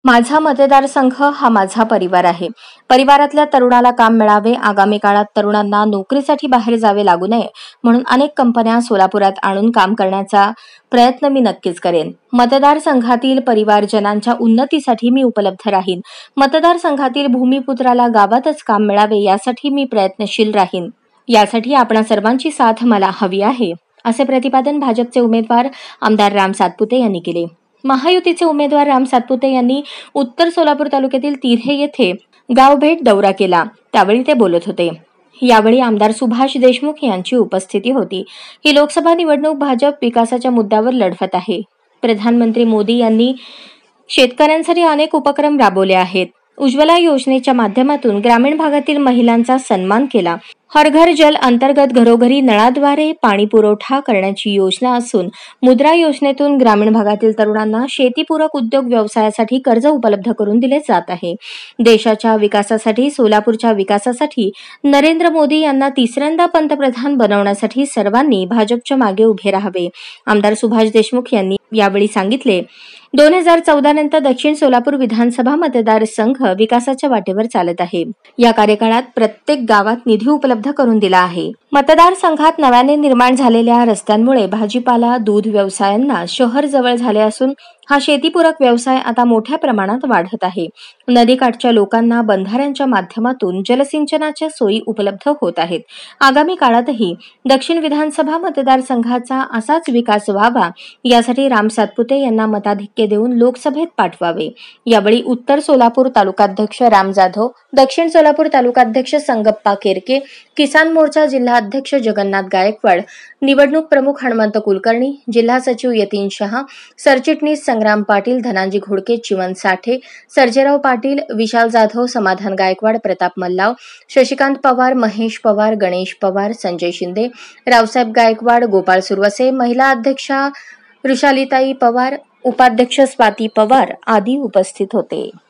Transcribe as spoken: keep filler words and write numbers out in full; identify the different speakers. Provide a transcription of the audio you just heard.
Speaker 1: माझा मतदारसंघ हा माझा परिवार आहे. परिवारातल्या तरुणाला काम मिळावे, आगामी काळात तरुणांना नोकरीसाठी बाहेर जावे लागू नये म्हणून अनेक कंपन्या सोलापुरात आणून काम करण्याचा प्रयत्न मी नक्कीच करेन. मतदारसंघातील परिवारजनांच्या उन्नतीसाठी मी उपलब्ध राहीन. मतदारसंघातील भूमिपुत्राला गावातच काम मिळावे यासाठी मी प्रयत्नशील राहीन. यासाठी आपणा सर्वांची साथ मला हवी आहे, असे प्रतिपादन भाजपचे उमेदवार आमदार राम सातपुते यांनी केले. महायुतीचे उमेदवार राम सातपुते यांनी उत्तर सोलापूर तालुक्यातील तिऱ्हे येथे गावभेट दौरा केला. त्यावेळी ते बोलत होते. यावेळी आमदार सुभाष देशमुख यांची उपस्थिती होती. ही लोकसभा निवडणूक भाजप विकासाच्या मुद्द्यावर लढवत आहे. प्रधानमंत्री मोदी यांनी शेतकऱ्यांसाठी अनेक उपक्रम राबवले आहेत. उज्ज्वला योजनेच्या माध्यमातून ग्रामीण भागातील महिलांचा सन्मान केला. हर घर जल अंतर्गत घरोघरी नळाद्वारे पाणी पुरवठा करण्याची योजना असून मुद्रा योजनेतून ग्रामीण भागातील तरुणांना शेतीपूरक उद्योग व्यवसायासाठी कर्ज उपलब्ध करून दिले जात आहे. देशाच्या विकासासाठी, सोलापूरच्या विकासासाठी नरेंद्र मोदी यांना तिसऱ्यांदा पंतप्रधान बनवण्यासाठी सर्वांनी भाजपच्या मागे उभे राहावे, आमदार सुभाष देशमुख यांनी यावेळी सांगितले. दोन हजार चौदा नंतर दक्षिण सोलापूर विधानसभा मतदारसंघ विकासाच्या वाटेवर चालत आहे. या कार्यकाळात प्रत्येक गावात निधी उपलब्ध करून दिला आहे. मतदारसंघात नव्याने निर्माण झालेल्या रस्त्यांमुळे भाजीपाला, दूध व्यवसायांना शहर जवळ झाले असून हा शेतीपूरक व्यवसाय आता मोठ्या प्रमाणात वाढत आहे. नदीकाठच्या लोकांना बंधाऱ्यांच्या माध्यमातून जलसिंचनाच्या सोयी उपलब्ध होत आहेत. आगामी काळातही दक्षिण विधानसभा मतदारसंघाचा असाच विकास व्हावा यासाठी राम सातपुते यांना मताधिक्य देऊन लोकसभेत पाठवावे. यावेळी उत्तर सोलापूर तालुकाध्यक्ष राम जाधव, दक्षिण सोलापूर तालुकाध्यक्ष संगप्पा केरके, किसान मोर्चा जिल्हा अध्यक्ष जगन्नाथ गायकवाड, निवडणूक प्रमुख हनुमंत कुलकर्णी, जिल्हा सचिव यतीन शहा, सरचिटणीस संग्राम पाटील, धनाजी घोडके, चिमन साठे, सर्जेराव पाटील, विशाल जाधव, समाधान गायकवाड, प्रताप मल्लाव, शशिकांत पवार, महेश पवार, गणेश पवार, संजय शिंदे, रावसाहेब गायकवाड, गोपाळ सुरवसे, महिला अध्यक्षा ऋषालीताई पवार, उपाध्यक्ष स्वाती पवार आदी उपस्थित होते.